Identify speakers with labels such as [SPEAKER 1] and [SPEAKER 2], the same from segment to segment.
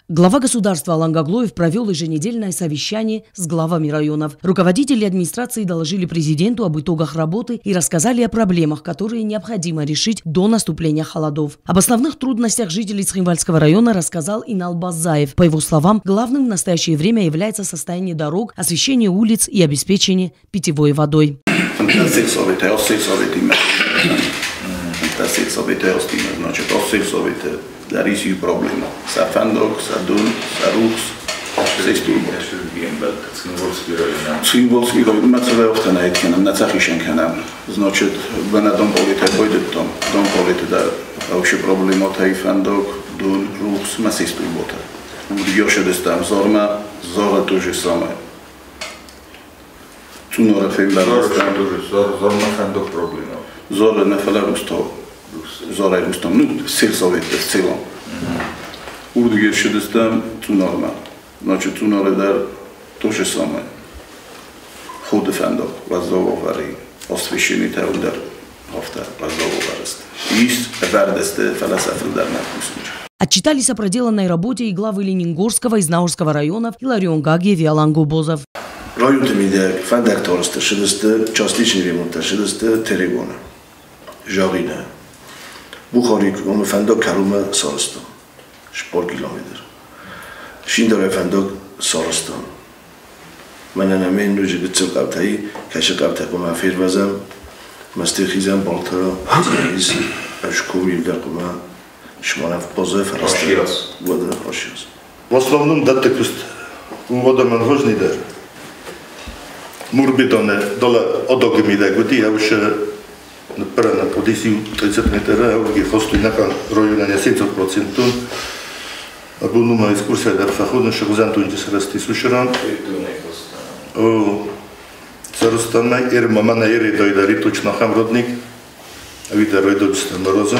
[SPEAKER 1] Глава государства Алан Гаглоев провел еженедельное совещание с главами районов. Руководители администрации доложили президенту об итогах работы и рассказали о проблемах, которые необходимо решить до наступления холодов. Об основных трудностях жителей Цхинвальского района рассказал Инал Базаев. По его словам, главным в настоящее время является состояние дорог, освещение улиц и обеспечение питьевой водой.
[SPEAKER 2] Dar is uw probleem. Sa fandok, sa dun, sa ruks, Цхинвальский район, мацеве охтанает кенам, нацахишен кенам. Значит, бана дом полите будет дом полите да. Вообще проблема тай фандок, дун, рукс, масистуй бота. Удьёше дестам зорма, зора тоже самое. Цунора фембар.
[SPEAKER 3] Зорма фандок проблема.
[SPEAKER 2] Зора не фаларусто. Zora Rustam, ну, сельсовете в целом. Урдугерши дестам, цунорма. Значит, цуноредар то же самое. Ходы фандок, воздововари, освещение таудар, хофта, воздововарест. Есть вердесте фаласафилдар на вкусмич.
[SPEAKER 1] Отчитались о проделанной работе и главы Ленингорского и Знаурского районов Иларион Гагиев и Алан Губозов.
[SPEAKER 4] Район Тимидек, фандакторсте, шедесте, частичный ремонт, шедесте, терригона, жарина. Бухарик, ом фандок карума сарстан, 4 километр. Шиндара фандок сарстан. Мене намин нوجه گتسل قبطه‌ای کش قبطه کم افیر وزم مستخیزم بالتر از اشکومی در کم شمارم بازه فرسته وادن خاشیاس.
[SPEAKER 3] В основном датте куст вода манхожни да. Мурбидоне дола одогми да годи я уже на позицию 30 метра, а уже хосту на районе 70%. А был нума экскурсия до фахода, что гузанту не срасти сушран. Зарустана мама на ире дойдари точно хам родник. А вида ройдочestá морозом.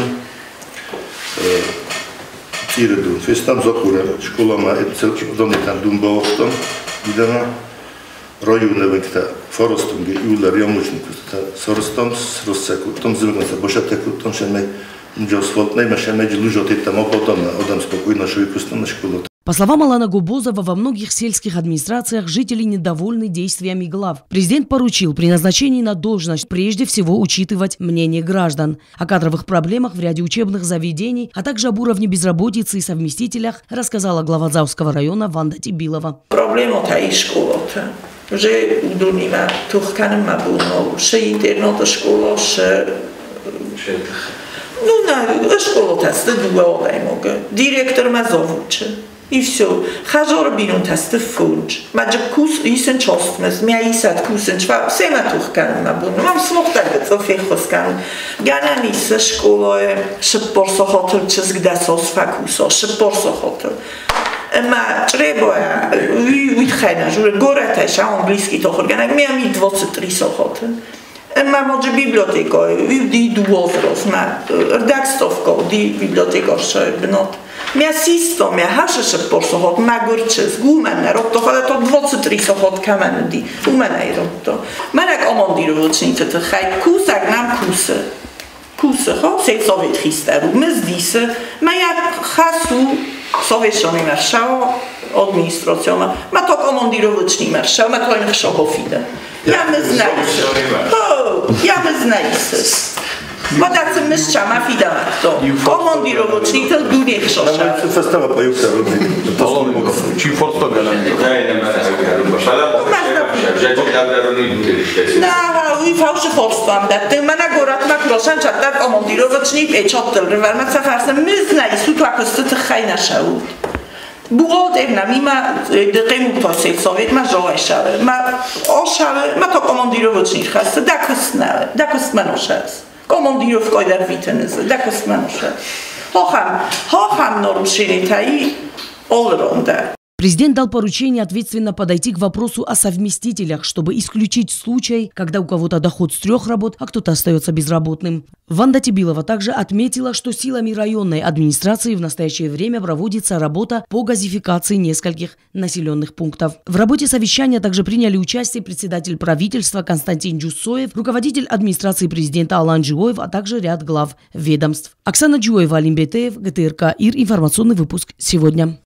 [SPEAKER 3] Тиредун. Фестам закура. Школа ма доме там думбаохтом. Видана. Районе векта форостом ге улар ямучнику та соростом с росцеку. Том звернеться бошатеку, том ще не асфальт не ще не лужоти там опотом, одам спокойно що викустно на школу.
[SPEAKER 1] По словам Алана Губозова, во многих сельских администрациях жители недовольны действиями глав. Президент поручил при назначении на должность прежде всего учитывать мнение граждан. О кадровых проблемах в ряде учебных заведений, а также об уровне безработицы и совместителях рассказала глава Заурского района Ванда Тибилова.
[SPEAKER 5] Проблема-то и школа-то. Уже удунима тухканом мабуно, ше интерната школа, ше... Ну, на школу-то стыдула мога. Директор мазовуча. И все. Хажор бинун тасты фунч. Маджа кус исен чостмес, мя исат кусен чва. Сема тухканом мабуно. Мам смохтагат офехоскан. Гананиса школа шепорсо хотел чезгдасос факусо. Шепорсо хотел. Ма требуя витхайна журе горатайша английский тохорганак мя 23 хотел. Ма може библиотека, ди дуозрос, ма редакстовка, ди библиотека ше бнот. Мя систо, мя хашеше порсохот, ма гурчес, гумене, ротто, хода то 23 сохот камене ди, умене и ротто. Менек омондировочните те хай, кусак нам кусе. Кусе, хо, се совет хистеру, мез дисе, ма я хасу, советшони мершао, администрациона, ма ток омондировочни мершао, ма той нехшо хофиде. Ja me znajse. Ja me znajse. Wadacy myszcza ma fidato. Komandirowocznitel duniech szosza.
[SPEAKER 3] Festava pa jutra rodnik.
[SPEAKER 6] Ci forstoga nam.
[SPEAKER 5] I fałszy forstwam daty. Mana gorat ma kroszan czatar komandirowocznik i czotel rywal co farsa my znajsu to jako styty hajna szałut. Było evna mima dqemu posel sovet ma joashave ma oshave ma to komandirovochnik khast dakostmanoshas komandirovkoy dar vitenez dakostmanoshas hoham нарушение tai allrounder.
[SPEAKER 1] Президент дал поручение ответственно подойти к вопросу о совместителях, чтобы исключить случай, когда у кого-то доход с 3 работ, а кто-то остается безработным. Ванда Тибилова также отметила, что силами районной администрации в настоящее время проводится работа по газификации нескольких населенных пунктов. В работе совещания также приняли участие председатель правительства Константин Джусоев, руководитель администрации президента Алан Джуоев, а также ряд глав ведомств. Оксана Джуева, Алим Бетеев, ГТРК ИР, информационный выпуск сегодня.